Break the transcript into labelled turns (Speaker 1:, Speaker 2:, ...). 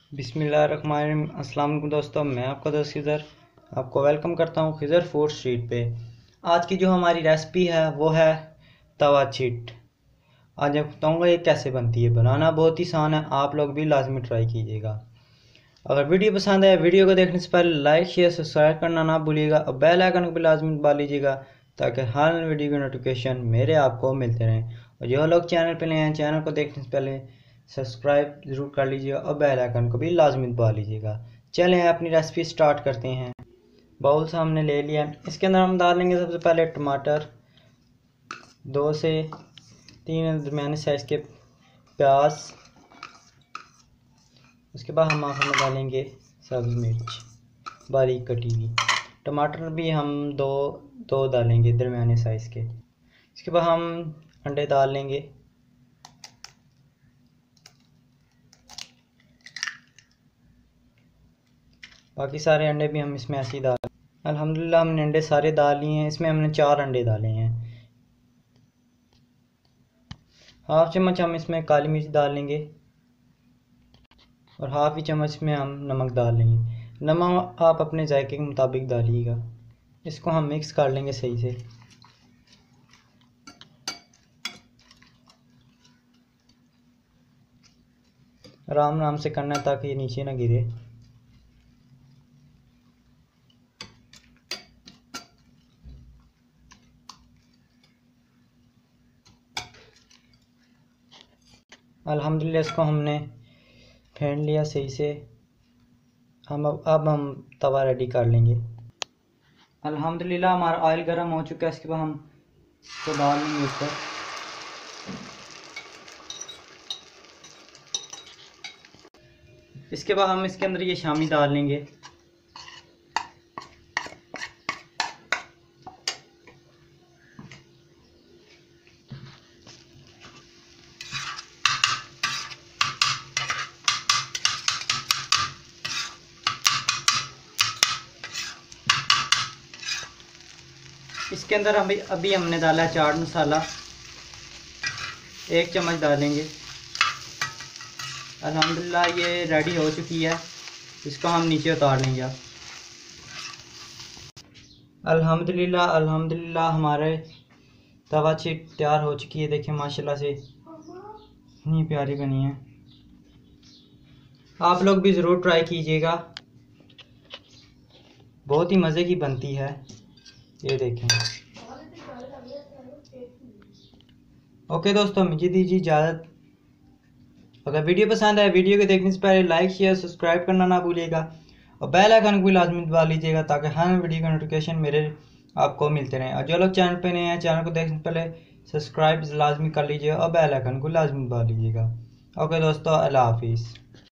Speaker 1: बिस्मिल्लाहिर्रहमानिर्रहीम। अस्सलाम वालेकुम दोस्तों, मैं आपका दोस्त खिज़र आपको वेलकम करता हूँ खिज़र फूड स्ट्रीट पे। आज की जो हमारी रेसिपी है वो है तवा चिट। आज मैं बताऊँगा ये कैसे बनती है। बनाना बहुत ही आसान है, आप लोग भी लाजमी ट्राई कीजिएगा। अगर वीडियो पसंद आए वीडियो को देखने से पहले लाइक शेयर सब्सक्राइब करना ना भूलिएगा और बेल आइकन को भी लाजमी दबा लीजिएगा ताकि हर वीडियो की नोटिफिकेशन मेरे आपको मिलते रहें। और जो लोग चैनल पर नए हैं चैनल को देखने से पहले सब्सक्राइब ज़रूर कर लीजिएगा और बेल आइकन को भी लाजमी दबा लीजिएगा। चलें अपनी रेसिपी स्टार्ट करते हैं। बाउल हमने ले लिया, इसके अंदर हम डालेंगे सबसे पहले टमाटर, 2 से 3 दरमियाने साइज़ के प्याज। उसके बाद हम आखिर में डालेंगे सब्ज़ मिर्च बारीक कटी हुई। टमाटर भी हम दो डालेंगे दरमियाने साइज़ के। इसके बाद हम अंडे डाल लेंगे। बाकी सारे अंडे भी हम इसमें ऐसे ही डाल। अल्हम्दुलिल्लाह हमने अंडे सारे डाल लिए हैं। इसमें हमने 4 अंडे डाले हैं। हाफ चम्मच हम इसमें काली मिर्च डाल लेंगे और हाफ ही चम्मच में हम नमक डाल लेंगे। नमक आप अपने जायके के मुताबिक डालिएगा। इसको हम मिक्स कर लेंगे सही से। आराम आराम से करना है ताकि ये नीचे ना गिरे। अल्हम्दुलिल्लाह इसको हमने फेंट लिया सही से। अब हम तवा रेडी कर लेंगे। अल्हम्दुलिल्लाह हमारा ऑयल गर्म हो चुका है। इसके बाद हम इसको डाल लेंगे ऊपर। इसके बाद हम इसके अंदर ये शामी डाल लेंगे। इसके अंदर अभी हमने डाला है चाट मसाला, 1 चम्मच डालेंगे। अल्हम्दुलिल्लाह ये रेडी हो चुकी है। इसको हम नीचे उतार लेंगे। अल्हम्दुलिल्लाह हमारे तवा चिट तैयार हो चुकी है। देखिए माशाल्लाह से इतनी प्यारी बनी है। आप लोग भी ज़रूर ट्राई कीजिएगा, बहुत ही मज़े की बनती है। ये देखें। ओके दोस्तों, मुझे दीजिए इजाज़त। अगर वीडियो पसंद आए वीडियो को देखने से पहले लाइक शेयर सब्सक्राइब करना ना भूलिएगा और बेल आइकन को भी लाजमी दबा लीजिएगा ताकि हर वीडियो का नोटिफिकेशन मेरे आपको मिलते रहें। और जो लोग चैनल पे नए हैं चैनल को देखने से पहले सब्सक्राइब लाजमी कर लीजिएगा और बेल आइकन को लाजमी दबा लीजिएगा। ओके दोस्तों, अल्लाह हाफिज़।